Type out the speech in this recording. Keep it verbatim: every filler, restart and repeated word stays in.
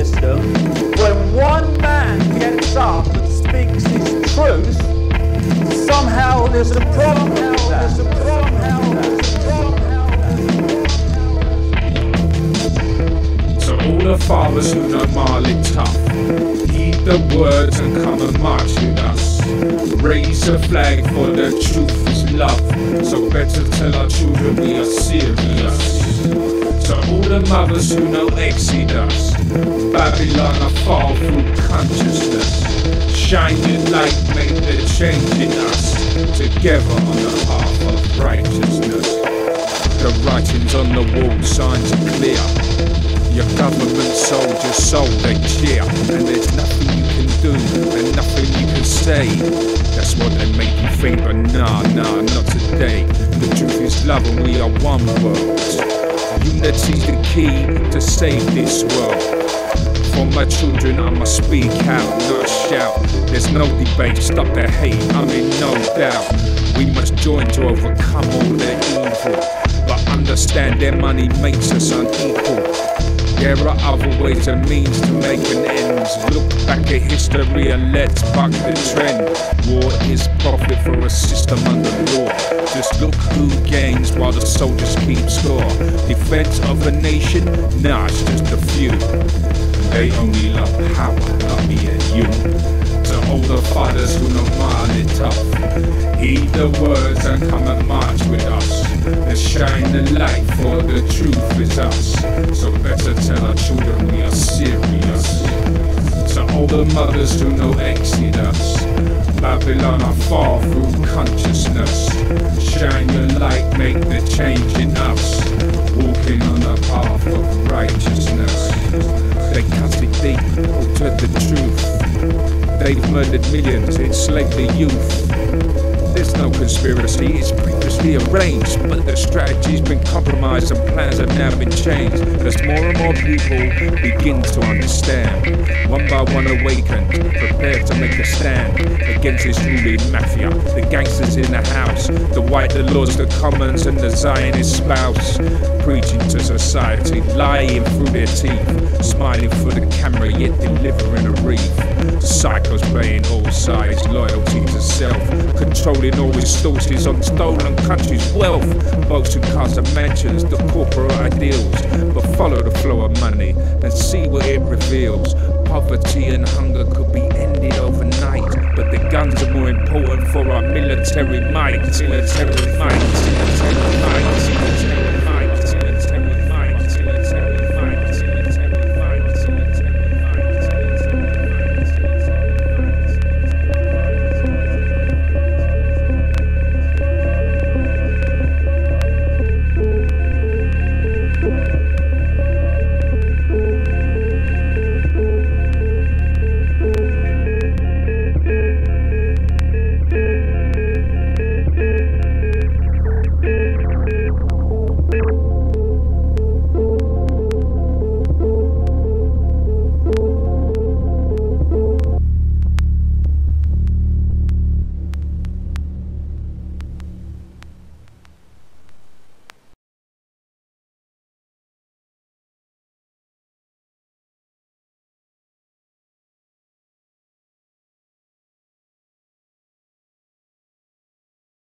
system, when one man gets up and speaks his truth, somehow there's a problem with that. There's a problem with that. To all the fathers who know Marley tough, heed the words and come and march with us. Raise a flag for the truth is love, so better tell our children we are serious. To all the mothers who know Exodus, Babylon are fall through consciousness. Shine your light, make the change in us, together on the path of righteousness. The writings on the wall, signs are clear. Your government soldiers sold their cheer, and there's nothing you can do and nothing you can say. That's what they make you think, but nah, nah, not today. The truth is love and we are one world. Unity's the key to save this world. For my children I must speak out, not shout. There's no debate, stop the hate, I'm in no doubt. We must join to overcome all their evil, but understand their money makes us unequal. There are other ways and means to make an end. Look back at history and let's buck the trend. War is profit for a system under law. Just look who gains while the soldiers keep score. Defense of a nation? Nah, it's just a few. They only love power, not me and you. To all the fathers who know Marley tough, heed the words and come and march with us. Let's shine the light, for the truth is us. So better tell our children we are serious. To all the mothers who know Exodus, Babylon are fall through consciousness. Shine your light, make the change in us, walking on the path of righteousness. They cut it deep, altered the truth. They've murdered millions, enslaved the youth. There's no conspiracy, it's previously arranged, but the strategy's been compromised and plans have now been changed. As more and more people begin to understand, one by one awakened, prepared to make a stand against this ruling mafia, the gangsters in the house, the white, the lords, the commons and the Zionist spouse, preaching to society, lying through their teeth, smiling for the camera yet delivering a wreath. Psychos playing all sides, loyalty to self, controlling all resources on stolen countries' wealth. Boasting cars and mansions, the corporate ideals, but follow the flow of money and see what it reveals. Poverty and hunger could be ended overnight, but the guns are more important for our military might. Military might. Military might.